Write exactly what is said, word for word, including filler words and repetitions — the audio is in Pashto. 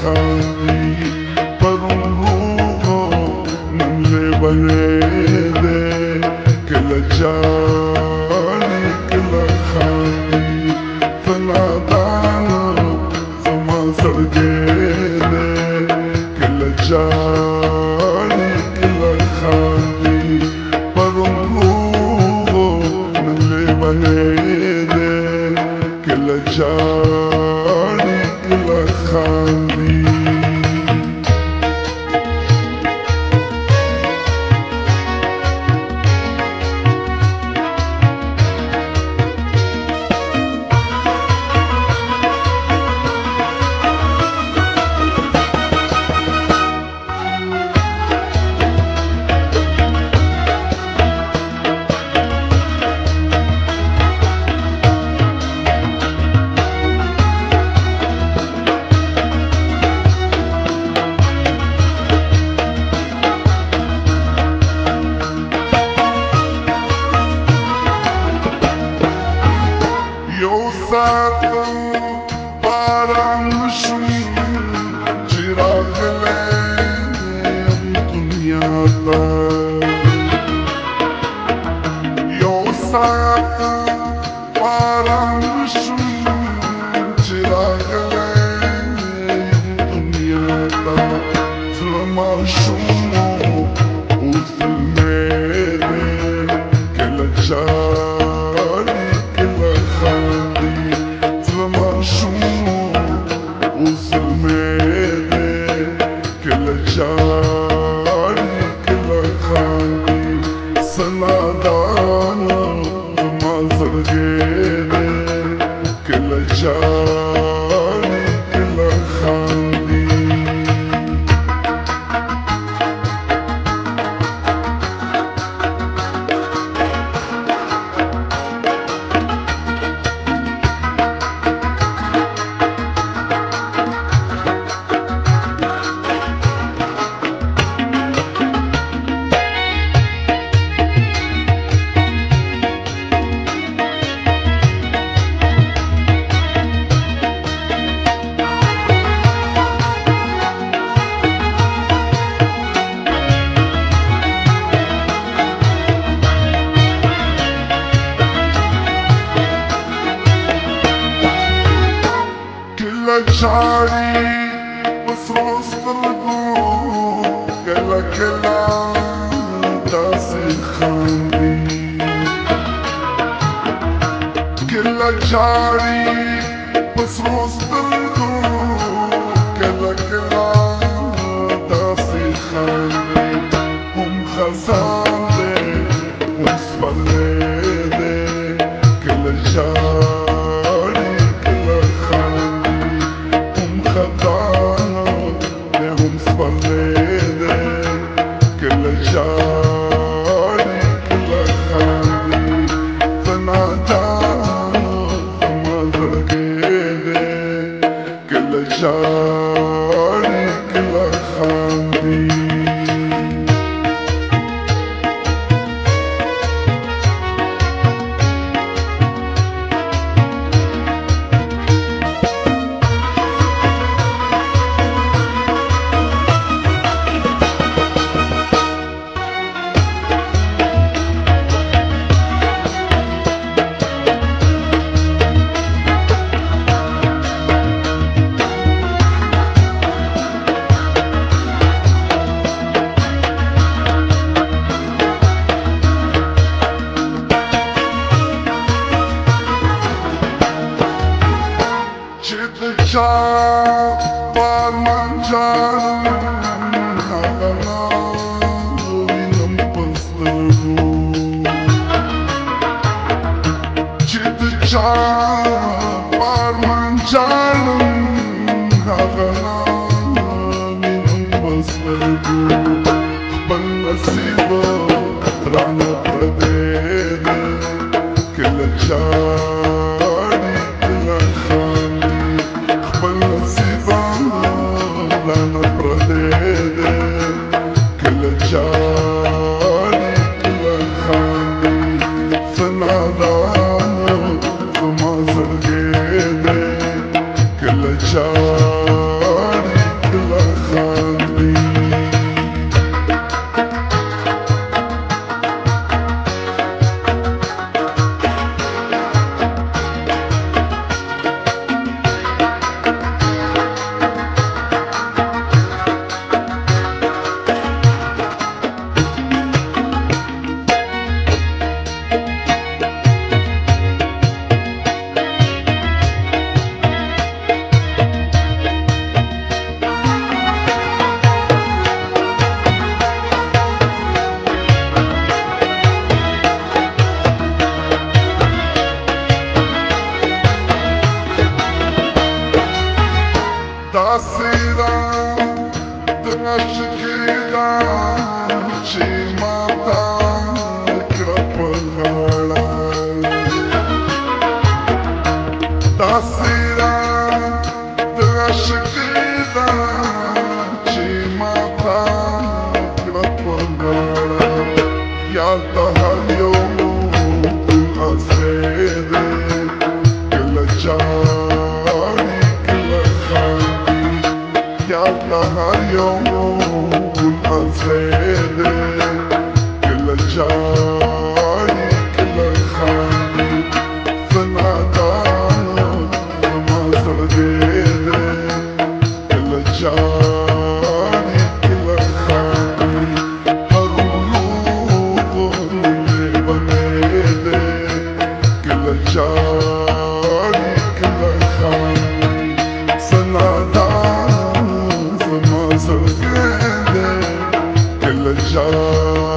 خاندي پرونو نملے بنے دے کل جانی کل خاندی فنادانا زما سرگے دے کل جانی کل خاندی پرونو نملے بنے دے کل جانی کل خاندی باران وشوي چراغ لے دنیا تا یو ساعت باران وشوي چراغ لے دنیا تا زلما شمو وصل میرے کل جاري کل خاندي شمو وصل میرے کل جاری کل خاندی سنادانا مازر گیرے کل جاری کل خاندی جاري بصروص بالقلوب كلا كلا داسي خاندي كلا جاري بصروص بالقلوب كلا كلا داسي خاندي هم خزاني هم سفليدي كلا جاري كلا خاندي هم سفليدي كل جاري كل خاندي فنادانا ما زرقيدي كل جاري كل خاندي Parman canım havana Vinam paslarım Çıdıca parman canım havana Vinam paslarım Ben nasiba rana pradede Kela jari kela khani Lana pradede kala jari kala khani sanadana zama zargede kala jari تصيرا تغشكيدا شي ماتا كرب الغالا تصيرا تغشكيدا شي ماتا كرب الغالا يا تهاليو أسيدي كل جاري كل خالي يا نهار يوم أسيدي كل جاري كل خالي فنادان ما سرديدي كل جاري كل خالي هرولو اللي بنيدي جاري كل خالي سنادان فما سرقيدي كل جاري